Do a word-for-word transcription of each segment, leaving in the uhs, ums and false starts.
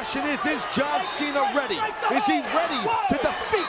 question is, is John Cena ready? Is he ready to defeat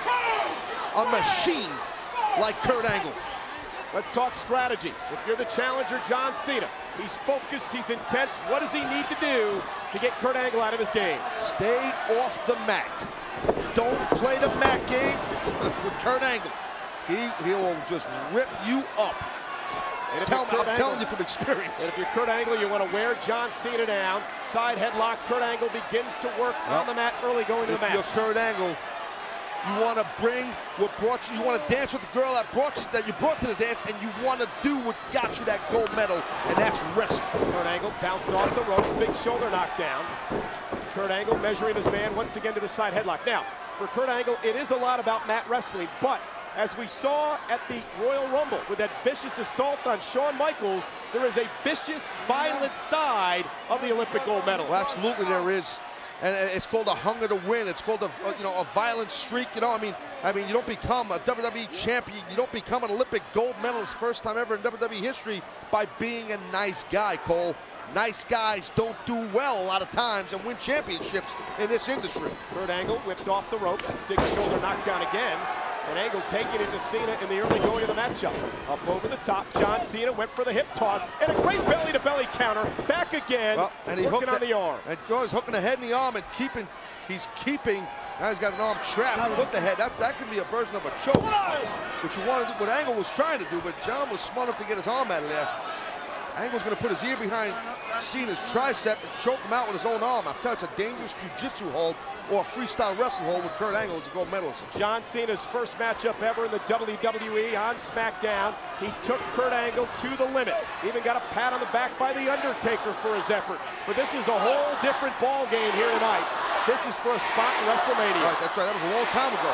a machine like Kurt Angle? Let's talk strategy. If you're the challenger, John Cena, he's focused, he's intense. What does he need to do to get Kurt Angle out of his game? Stay off the mat. Don't play the mat game with Kurt Angle. He, he will just rip you up. And Tell, I'm Angle, telling you from experience. And if you're Kurt Angle, you want to wear John Cena down. Side headlock, Kurt Angle begins to work well, on the mat early going to the match. If you're Kurt Angle, you want to bring what brought you, you want to dance with the girl that brought you, that you brought to the dance, and you want to do what got you that gold medal, and that's wrestling. Kurt Angle bounced off the ropes, big shoulder knockdown. Kurt Angle measuring his man once again to the side headlock. Now, for Kurt Angle, it is a lot about mat wrestling, but as we saw at the Royal Rumble with that vicious assault on Shawn Michaels, there is a vicious, violent side of the Olympic gold medal. Well, absolutely there is. And it's called a hunger to win. It's called a, you know, a violent streak. You know, I mean, I mean, you don't become a W W E champion. You don't become an Olympic gold medalist first time ever in W W E history by being a nice guy, Cole. Nice guys don't do well a lot of times and win championships in this industry. Kurt Angle whipped off the ropes, big shoulder knockdown again. And Angle taking it to Cena in the early going of the matchup. Up over the top, John Cena went for the hip toss and a great belly-to-belly counter. Back again, well, and he working hooked on the, the arm. And he's hooking the head and the arm and keeping, he's keeping, now he's got an arm trapped with the head. That, that can be a version of a choke, which you want to do, what Angle was trying to do, but John was smart enough to get his arm out of there. Angle's going to put his ear behind Cena's tricep and choke him out with his own arm. I'm telling you, it's a dangerous jiu-jitsu hold or a freestyle wrestling hold with Kurt Angle as a gold medalist. John Cena's first matchup ever in the W W E on SmackDown. He took Kurt Angle to the limit. Even got a pat on the back by The Undertaker for his effort. But this is a whole different ball game here tonight. This is for a spot in WrestleMania. Right, that's right. That was a long time ago.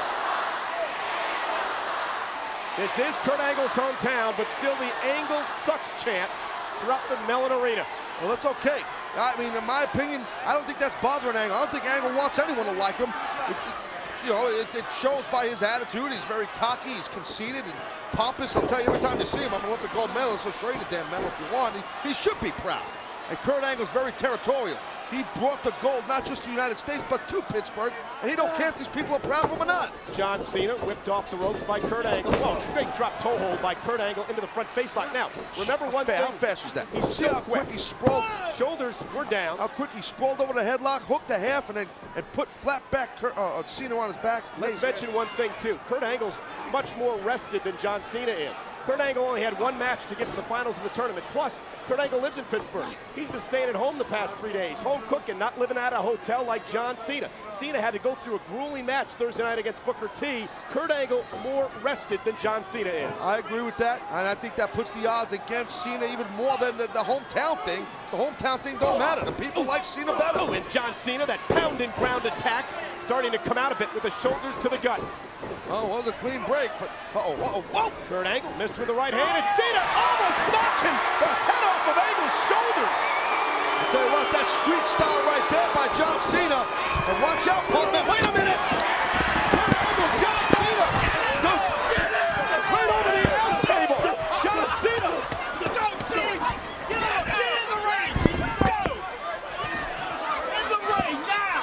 This is Kurt Angle's hometown, but still the Angle sucks chants throughout the Mellon Arena. Well, that's okay. I mean, in my opinion, I don't think that's bothering Angle. I don't think Angle wants anyone to like him. It, it, you know, it, it shows by his attitude. He's very cocky. He's conceited and pompous. I'll tell you every time you see him, I'm an Olympic gold medalist. I'll show you the damn medal if you want. He, he should be proud. And Kurt Angle's very territorial. He brought the gold not just to the United States, but to Pittsburgh, and he don't care if these people are proud of him or not. John Cena whipped off the ropes by Kurt Angle. Oh, great drop toe hold by Kurt Angle into the front face lock. Now, remember one thing. How fast was that? He's See so how quick. quick he sprawled? Shoulders were down. How quick he sprawled over the headlock, hooked the half, and then and put flat back Kurt, uh, Cena on his back. Let's mention one thing, too. Kurt Angle's much more rested than John Cena is. Kurt Angle only had one match to get to the finals of the tournament. Plus, Kurt Angle lives in Pittsburgh. He's been staying at home the past three days, home cooking, not living at a hotel like John Cena. Cena had to go through a grueling match Thursday night against Booker T. Kurt Angle more rested than John Cena is. I agree with that, and I think that puts the odds against Cena even more than the, the hometown thing. The hometown thing don't matter. The people like Cena better. Oh, and John Cena, that pound and ground attack, starting to come out a bit with the shoulders to the gut. Oh, well, it was a clean break, but uh-oh, uh-oh, whoa! Kurt Angle missed with the right hand, and Cena almost knocking the head off of Angle's shoulders. I'll tell you what, that street style right there by John Cena. And watch out, partner. Wait a minute! Kurt Angle, John Cena, go right over the announce table. John Cena. Get out, get out, get in the ring. Let's go. In the ring now.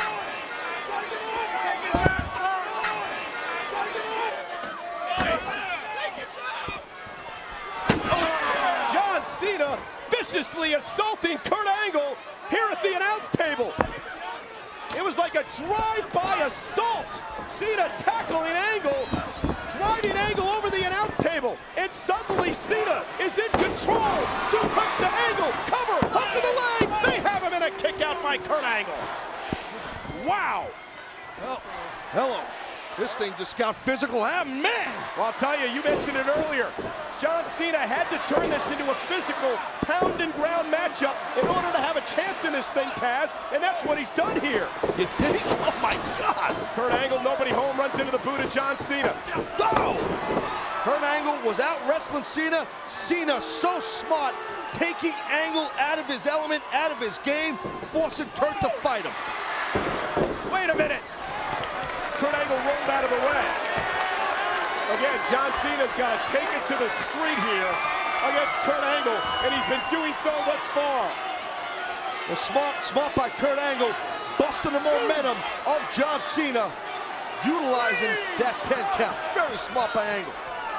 John Cena viciously assaulting Kurt Angle here at the announce table. It was like a drive-by assault. Cena tackling Angle, driving Angle over the announce table, and suddenly Cena is in control. Suplex to Angle, cover, hook to the leg. They have him in a kick out by Kurt Angle. Wow. Well, hello. This thing just got physical. Ah, man! Well, I'll tell you, you mentioned it earlier. John Cena had to turn this into a physical pound and ground matchup in order to have a chance in this thing, Taz, and that's what he's done here. You did he? Oh, my God! Kurt Angle, nobody home, runs into the boot of John Cena. Oh! Kurt Angle was out wrestling Cena. Cena so smart, taking Angle out of his element, out of his game, forcing Kurt to fight him. Wait a minute. Kurt Angle rolled out of the way. Again, John Cena's got to take it to the street here against Kurt Angle, and he's been doing so thus far. Well, smart, smart by Kurt Angle, but busting the momentum of John Cena, utilizing that ten count. Very smart by Angle.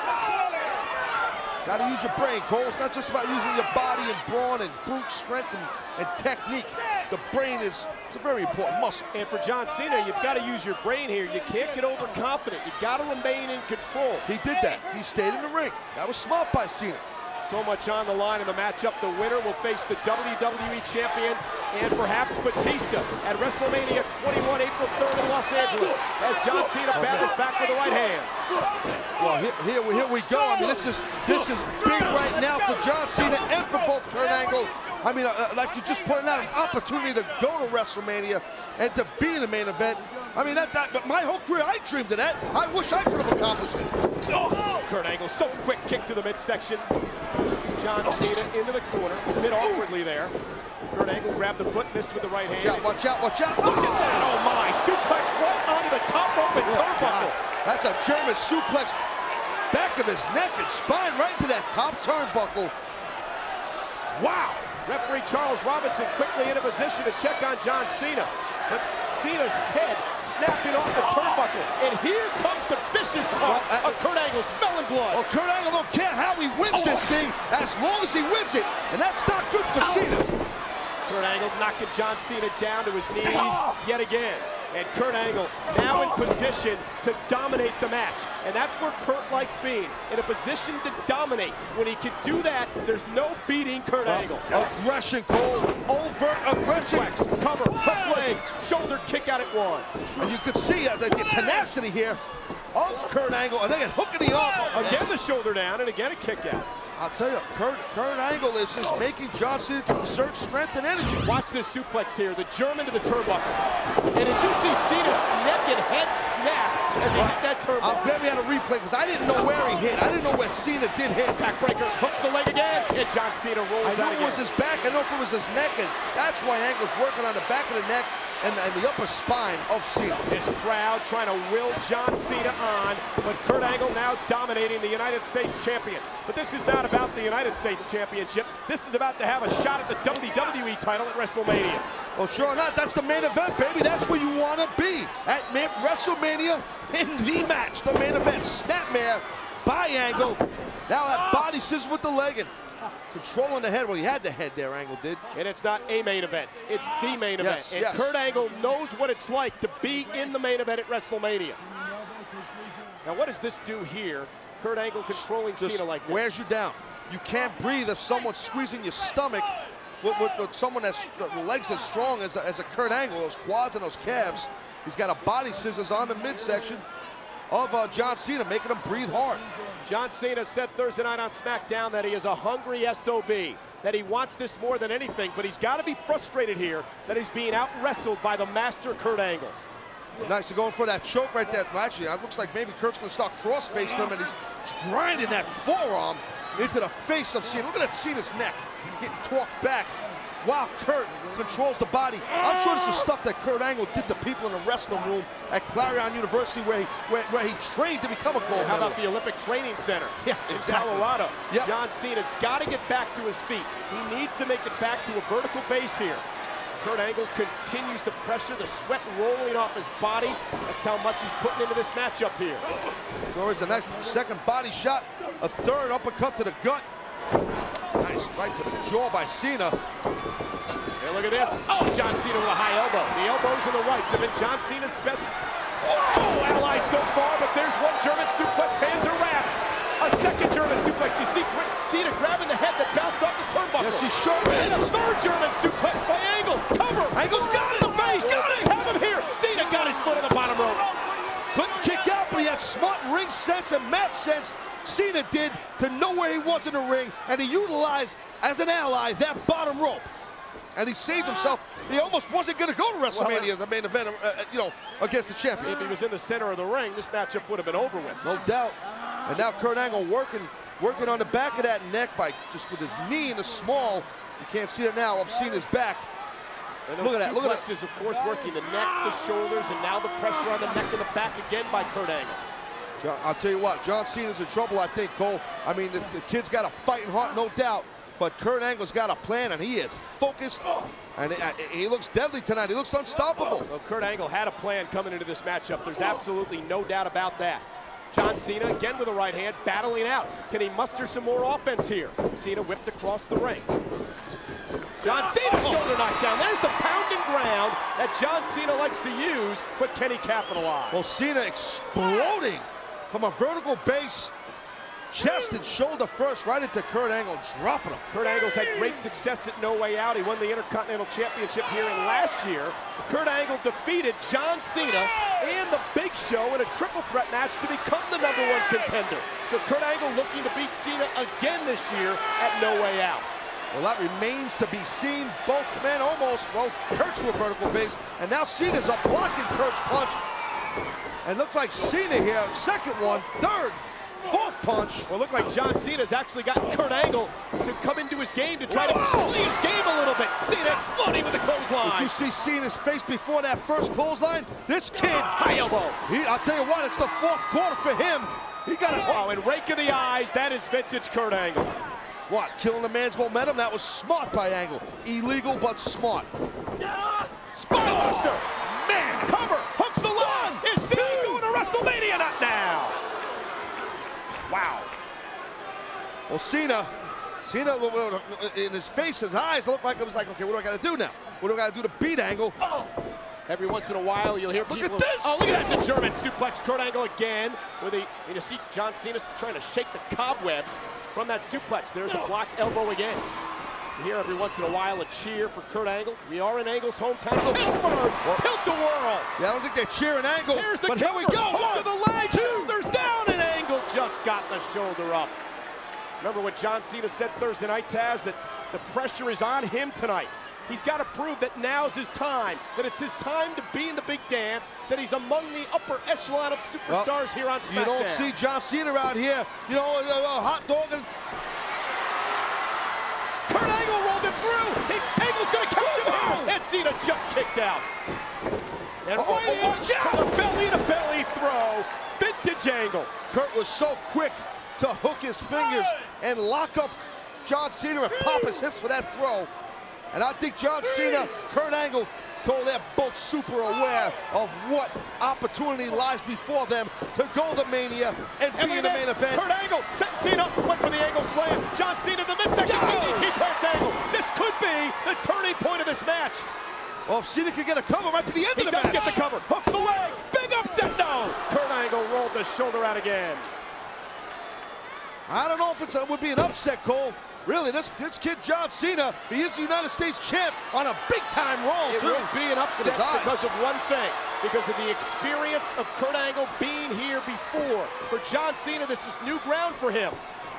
Got to use your brain, Cole. It's not just about using your body and brawn and brute strength and, and technique. The brain is it's a very important muscle. And for John Cena, you've got to use your brain here. You can't get overconfident. You've got to remain in control. He did that. He stayed in the ring. That was smart by Cena. So much on the line in the matchup. The winner will face the W W E champion and perhaps Batista at WrestleMania twenty-one, April third in Los Angeles, as John Cena battles back with the right hands. Well, here, here, here we go. I mean, this is this is big right now for John Cena and for both Kurt Angle. I mean, uh, like you just pointed out, an opportunity to go to WrestleMania and to be in the main event. I mean, that, that, but my whole career, I dreamed of that. I wish I could have accomplished it. Oh, Kurt Angle, so quick kick to the midsection. John Cena into the corner, a bit awkwardly there. Kurt Angle grabbed the foot, missed with the right hand. Watch out, watch out, watch out. Look at that, oh my, suplex right onto the top rope and turnbuckle. That's a German suplex, back of his neck and spine right to that top turnbuckle. Wow. Referee Charles Robinson quickly in a position to check on John Cena. But Cena's head snapping off the turnbuckle. And here comes the vicious part well, uh, of Kurt Angle smelling blood. Well, Kurt Angle don't care how he wins oh. this thing, as long as he wins it. And that's not good for oh. Cena. Kurt Angle knocking John Cena down to his knees oh. yet again. And Kurt Angle now in position to dominate the match. And that's where Kurt likes being, in a position to dominate. When he can do that, there's no beating Kurt uh, Angle. Aggression, Cole. Overt aggression. Suplex, cover, hook leg, shoulder kick out at one. And you can see uh, the, the tenacity here of Kurt Angle. And again, hooking the arm. Again, the shoulder down, and again, a kick out. I'll tell you, Kurt, Kurt Angle is just making John Cena to exert strength and energy. Watch this suplex here, the German to the turnbuckle. And did you see Cena's neck and head snap as he hit that turnbuckle? I'm glad we had a replay because I didn't know where he hit. I didn't know where Cena did hit. Backbreaker, hooks the leg again, and John Cena rolls I out knew it was his back, I know if it was his neck, and that's why Angle's working on the back of the neck and the, and the upper spine of Cena. This crowd trying to will John Cena on, but Kurt Angle now dominating the United States champion. But this is not about the United States Championship. This is about to have a shot at the W W E title at WrestleMania. Well, sure enough, that's the main event, baby. That's where you want to be, at WrestleMania in the match, the main event. Snapmare by Angle. Now that body scissors with the leg and controlling the head. Well, he had the head there, Angle did. And it's not a main event. It's the main event. Yes, and yes. Kurt Angle knows what it's like to be in the main event at WrestleMania. Now, what does this do here? Kurt Angle controlling Just Cena like this. Wears you down. You can't breathe if someone's squeezing your stomach with, with, with someone that's the legs as strong as a, as a Kurt Angle, those quads and those calves. He's got a body scissors on the midsection of uh, John Cena, making him breathe hard. John Cena said Thursday night on SmackDown that he is a hungry S O B, that he wants this more than anything, but he's got to be frustrated here that he's being out-wrestled by the master Kurt Angle. Nice to going for that choke right there. Well, actually, it looks like maybe Kurt's going to start cross-facing him, and he's grinding that forearm into the face of Cena. Look at that Cena's neck getting torqued back while Kurt controls the body. I'm sure this is stuff that Kurt Angle did to people in the wrestling room at Clarion University where he, where, where he trained to become a gold How medalist. about the Olympic Training Center yeah, in exactly. Colorado? Yep. John Cena's got to get back to his feet. He needs to make it back to a vertical base here. Kurt Angle continues to pressure, the sweat rolling off his body. That's how much he's putting into this matchup here. So it's a nice second body shot, a third uppercut to the gut. Nice, right to the jaw by Cena. Hey, look at this. Oh, John Cena with a high elbow. The elbows and the rights have been John Cena's best. Whoa, allies so far, but there's one German suplex. Hands are wrapped. A second German suplex. You see Cena grabbing the head that bounced off the turnbuckle. Yes, he sure is. And a third German suplex by Angle. Cover. Angle's got it. In the face. Got it. Have him here. Cena got his foot on the bottom rope. Couldn't kick out, but he had smart ring sense and match sense. Cena did to know where he was in the ring, and he utilized as an ally that bottom rope. And he saved himself. He almost wasn't going to go to WrestleMania, well, the main event, uh, you know, against the champion. If he was in the center of the ring, this matchup would have been over with. No doubt. And now Kurt Angle working, working on the back of that neck by just with his knee in the small. You can't see it now. I've seen his back. And look at that. Look at that. Of course, working the neck, the shoulders, and now the pressure on the neck and the back again by Kurt Angle. John, I'll tell you what, John Cena's in trouble, I think, Cole. I mean, the, the kid's got a fighting heart, no doubt. but Kurt Angle's got a plan, and he is focused, and he looks deadly tonight. He looks unstoppable. Well, Kurt Angle had a plan coming into this matchup. There's absolutely no doubt about that. John Cena, again with a right hand, battling out. Can he muster some more offense here? Cena whipped across the ring. John Cena shoulder knockdown. There's the pounding ground that John Cena likes to use, but can he capitalize? Well, Cena exploding from a vertical base, chest and shoulder first, right into Kurt Angle, dropping him. Kurt Angle's had great success at No Way Out. He won the Intercontinental Championship here in last year. Kurt Angle defeated John Cena and the Big Show in a triple threat match to become the number one contender. So Kurt Angle looking to beat Cena again this year at No Way Out. Well, that remains to be seen. Both men almost, well, Kurt's to a vertical base, and now Cena's up blocking Kurt's punch. And looks like Cena here, second one, third, fourth punch. Well, it looked like John Cena's actually gotten Kurt Angle to come into his game to try Whoa! to play his game a little bit. Cena exploding with the clothesline. Did you see Cena's face before that first clothesline? This kid, high elbow. He, I'll tell you what, it's the fourth quarter for him. He got a oh, and rake of the eyes. That is vintage Kurt Angle. What, killing the man's momentum? That was smart by Angle. Illegal, but smart. Spinebuster. Oh, man, cover, hooks the line. Is Cena going to WrestleMania? Not now. Wow. Well, Cena, Cena, in his face, his eyes looked like it was like, okay, what do I got to do now? What do I got to do to beat Angle? Oh. Every once in a while, you'll hear look people. Look at this! Oh, look at that! The German suplex Kurt Angle again. With a, and you see John Cena trying to shake the cobwebs from that suplex. There's a block elbow again. You hear every once in a while a cheer for Kurt Angle. We are in Angle's hometown, Pittsburgh. Tilt-a-whirl. Yeah, I don't think they're cheering Angle. Here's the but cover. Here we go. Hook to the leg. Shoulders down, and Angle just got the shoulder up. Remember what John Cena said Thursday night, Taz, that the pressure is on him tonight. He's got to prove that now's his time, that it's his time to be in the big dance, that he's among the upper echelon of superstars well, here on SmackDown. You don't see John Cena out here, you know, a, a hot dog. And Kurt Angle rolled it through. He, Angle's going to catch him here. And Cena just kicked out. And uh -oh, right oh, into the belly-to-belly throw. Vintage Angle. Kurt was so quick to hook his fingers and lock up John Cena and pop his hips for that throw. And I think John Cena, Kurt Angle, told they're both super aware of what opportunity lies before them to go the Mania and, and be in the main event. Kurt Angle, Cena went for the Angle slam. John Cena, the midsection D D T turns Angle. This could be the turning point of this match. Well, if Cena could get a cover, it might be the end he of the match. He does get the cover, hooks the leg, big upset, no! Kurt Angle rolled the shoulder out again. I don't know if it's, it would be an upset, Cole. Really, this, this kid, John Cena, he is the United States champ on a big-time roll, it too. It would be an upset because of one thing, because of the experience of Kurt Angle being here before. For John Cena, this is new ground for him.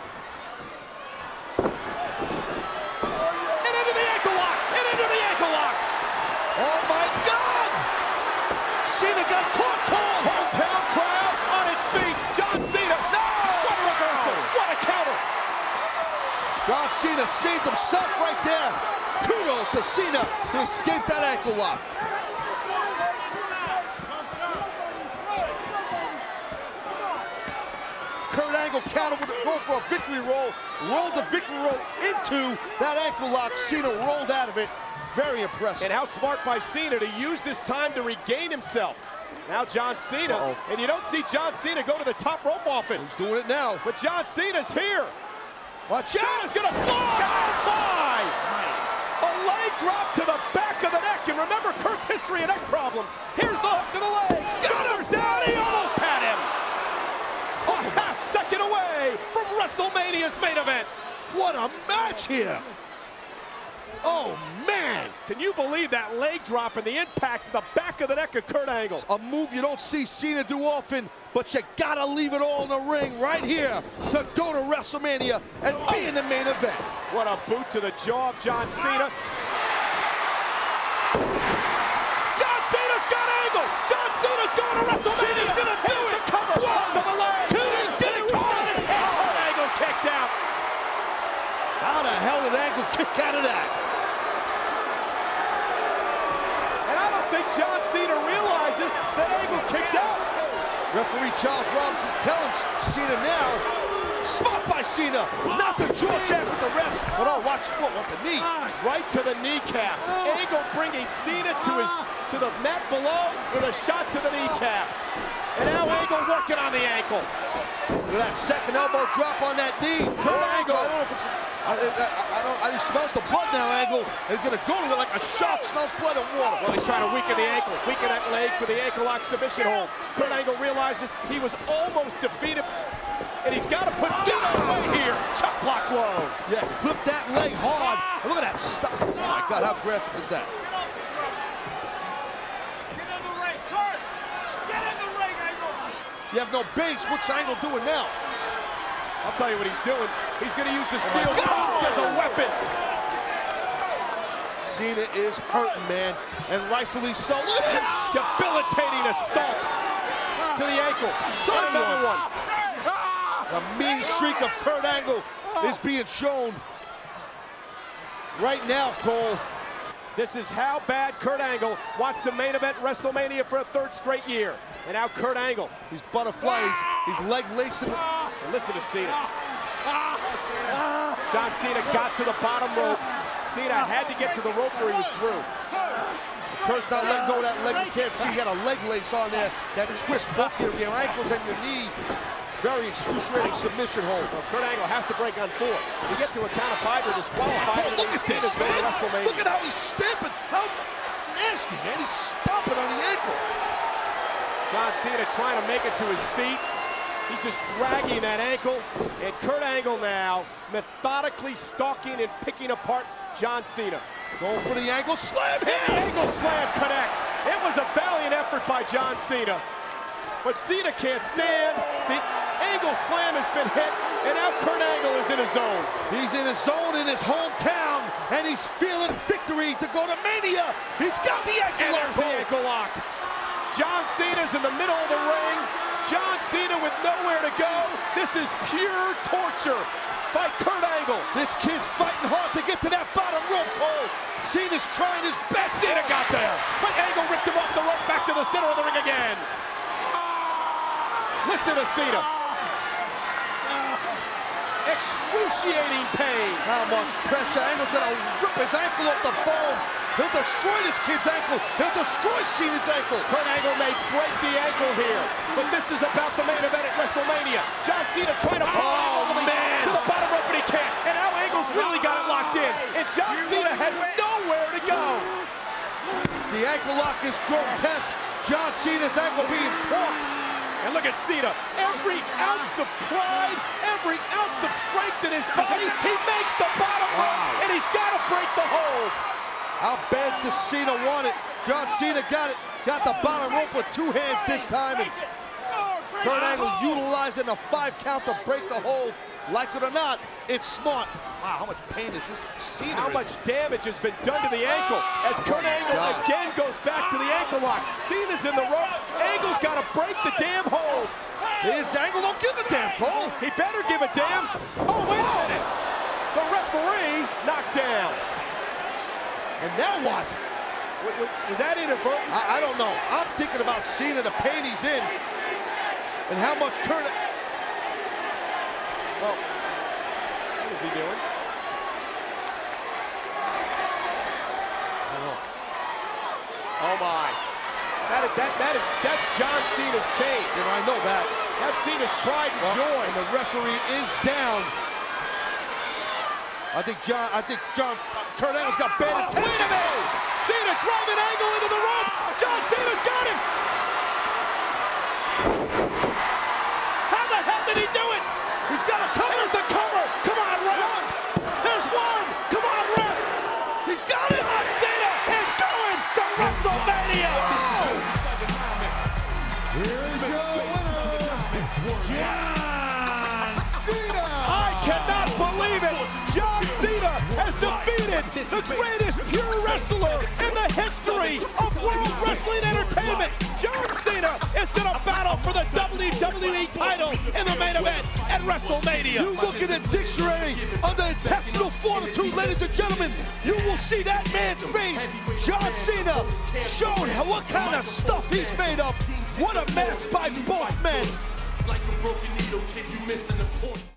And into the ankle lock! And into the ankle lock! Oh, my God! Cena got caught cold! Hometown crowd on its feet. John Cena, no! What a reversal! What a counter! John Cena saved himself right there. Kudos to Cena to escape that ankle lock. Kurt Angle countered with a go for a victory roll, rolled the victory roll into that ankle lock. Cena rolled out of it. Very impressive. And how smart by Cena to use this time to regain himself. Now John Cena, uh-oh. And you don't see John Cena go to the top rope often. He's doing it now. But John Cena's here. Watch out! Cena's gonna fly! Fly! A leg drop to the back of the neck. And remember Kurt's history of neck problems. Here's the hook to the leg. Shoulders down, he almost had him. A half second away from WrestleMania's main event. What a match here. Oh, man. Can you believe that leg drop and the impact to the back of the neck of Kurt Angle? A move you don't see Cena do often, but you gotta leave it all in the ring right here to go to WrestleMania and be in the main event. What a boot to the jaw of John Cena. John Cena's got Angle. John Cena's going to WrestleMania. Cena's gonna do Here's it. The cover. One, to the leg. Two, get it, caught it. And Kurt Angle kicked out. How the hell did Angle kick out of that? I think John Cena realizes that Angle kicked out. Referee Charles Robinson's telling Cena now. Spot by Cena. Not the jaw jack with the ref. But oh, watch it. What, the knee? Right to the kneecap. Angle bringing Cena to his to the mat below with a shot to the kneecap. And now Angle working on the ankle. Look at that second elbow drop on that knee. Kurt Angle. I don't know if it's. I, I, I don't. I, he smells the blood now, Angle. And he's gonna go to it like a shark smells blood and water. Well, he's trying to weaken the ankle, weaken that leg for the ankle lock submission hold. Kurt Angle realizes he was almost defeated, and he's got to put Cena away here. Chop block low. Yeah, clip that leg hard. And look at that stop. Oh my God, how graphic is that? You have no base. What's Angle doing now? I'll tell you what he's doing. He's going to use the steel Oh post as a weapon. Cena is hurting, man, and rightfully so. Look at this. Debilitating assault to the ankle. And another one. The mean streak of Kurt Angle is being shown right now, Cole. This is how bad Kurt Angle wants to main event WrestleMania for a third straight year. And now Kurt Angle. He's butterflies. He's leg lacing. The... And listen to Cena. John Cena got to the bottom rope. Cena had to get to the rope where he was through. Kurt's not letting go of that leg. You can't see he got a leg lace on there. That twist both your ankles and your knee. Very excruciating submission hold. Well, Kurt Angle has to break on four. If you get to a count of five, you're disqualified. Oh, look at this, man. Look at how he's stamping. How, that's nasty, man. He's stomping on the ankle. John Cena trying to make it to his feet. He's just dragging that ankle. And Kurt Angle now methodically stalking and picking apart John Cena. Going for the ankle slam here. The ankle slam connects. It was a valiant effort by John Cena. But Cena can't stand. The angle slam has been hit, and now Kurt Angle is in his zone. He's in his zone in his hometown, and he's feeling victory to go to Mania. He's got the ankle lock. The ankle lock. John Cena's in the middle of the ring. John Cena with nowhere to go. This is pure torture by Kurt Angle. This kid's fighting hard to get to that bottom rope, Cole. Cena's trying his best. Cena got there, but Angle ripped him off the rope back to the center of the ring again. Listen to Cena. Excruciating pain. How much pressure. Angle's gonna rip his ankle off the foam. He'll destroy this kid's ankle. He'll destroy Cena's ankle. Kurt Angle may break the ankle here, but this is about the main event at WrestleMania. John Cena trying to pull oh, Angle man. to the bottom rope, but he can't. And now Angle's really got it locked in. And John Cena has nowhere to go. The ankle lock is grotesque. John Cena's ankle being torqued. And look at Cena, every ounce of pride, every ounce of strength in his body, he makes the bottom rope, wow. And he's got to break the hold. How bad does Cena want it? John Cena got it, got the bottom rope with two hands this time, and Kurt Angle utilizing a five count to break the hold. Like it or not, it's smart. Wow, how much pain is this Cena? How much damage has been done to the ankle as Kurt Angle God. again goes back to the ankle lock. Cena's in the ropes. Angle's got to break the damn hold. His Angle don't give a damn, Cole. He better give a damn. Oh, wait a minute. The referee knocked down. And now what? Was that inadvertent? I, I don't know. I'm thinking about Cena, the pain he's in, and how much Kurt... Well, what is he doing? Oh my! That is that that is that's John Cena's chain. You know, I know that. That's Cena's pride and well, joy. And the referee is down. I think John. I think John. Uh, Kurt Angle's got bad attention. Wait a minute! Cena driving Angle into the ropes. John Cena's got him. How the hell did he do it? He's got a cover. There's the cover. Come on, ref. There's one. Come on, ref. He's got it. John Cena is going to WrestleMania. Wow. Here's your winner, John Cena. I cannot believe it. John Cena has defeated the greatest pure wrestler in the history of World Wrestling Entertainment. John Cena is going to battle for the W W E title in the main event at WrestleMania. You look at the dictionary under intestinal fortitude, ladies and gentlemen, you will see that man's face. John Cena showed what kind of stuff he's made of. What a match by both men. Like a broken needle, kid, you missing the point.